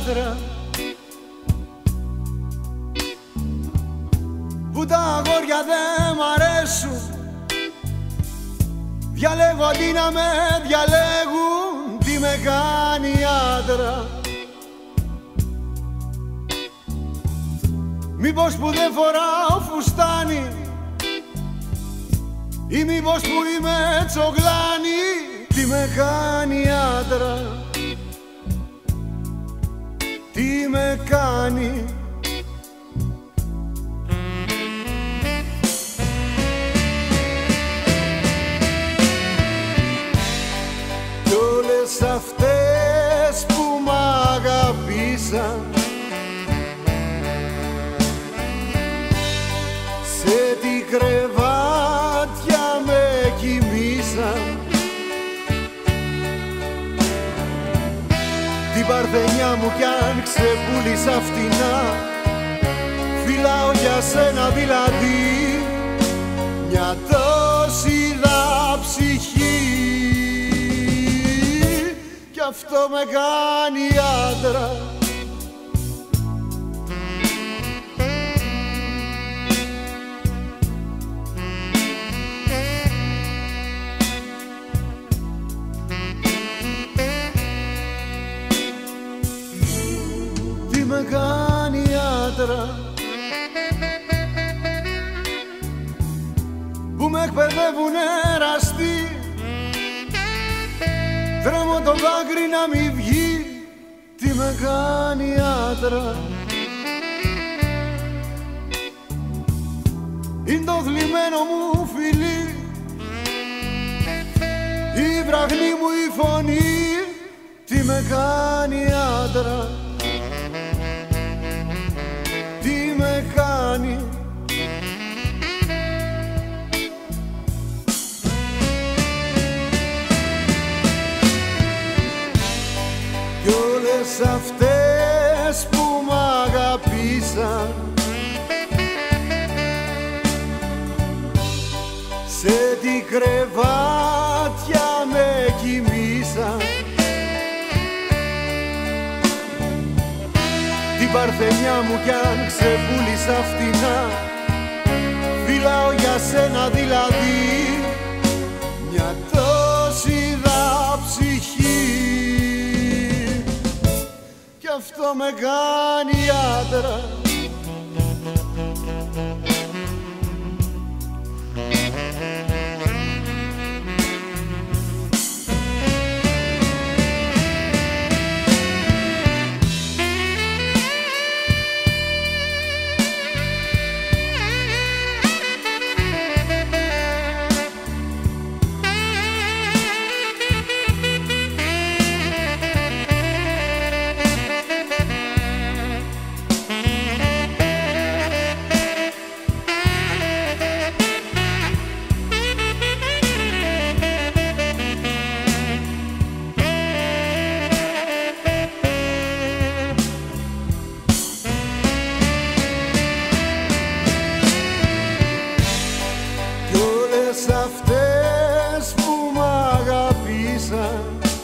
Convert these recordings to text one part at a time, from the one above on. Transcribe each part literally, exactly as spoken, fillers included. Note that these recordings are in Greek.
άντρα, που τα αγόρια δε μ' αρέσουν. Διαλέγω αντί να με διαλέγουν, τι με κάνει άντρα. Μήπως που δεν φοράω φουστάνι, ή μήπως που είμαι τσογλάνι, τι με κάνει άντρα, τι με κάνει. Κι όλες αυτές που μ' αγαπήσαν, σε τι κρεβάτια με κοιμήσαν, την παρθενιά μου κι αν ξεπούλησα φτηνά, φυλάω για σένα δηλαδή μια τόση δα ψυχή. Κι αυτό με κάνει άντρα, τι με κάνει άντρα, που με εκπαιδεύουν εραστή, τρέμω το δάκρυ να μη βγει, τι με κάνει άντρα. Είναι το θλιμμένο μου φιλί, η βραχνή μου η φωνή, τι με κάνει άντρα, τι με κάνει. Κι όλες αυτές που μ' αγαπήσαν, σε τι κρεβάτια με κοιμήσαν, την παρθενιά μου κι αν ξεπούλησα φτηνά, φυλάω για σένα δηλαδή μια τόση δα ψυχή. Κι αυτό με κάνει άντρα, αυτές που μ' αγαπήσαν,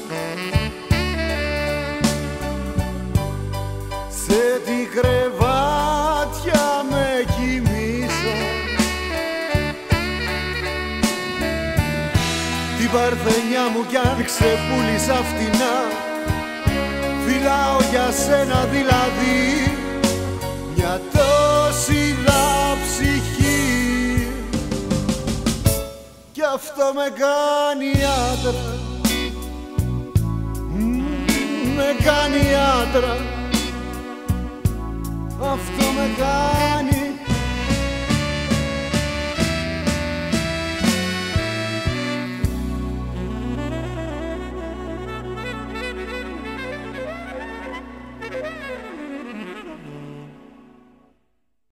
σε τι κρεβάτια με κοιμήσαν, την παρθενιά μου κι αν ξεπούλησα φτηνά, φυλάω για σένα δηλαδή μια τόση δα ψυχή. Κι αυτό με κάνει άντρα, με κάνει άντρα, αυτό με κάνει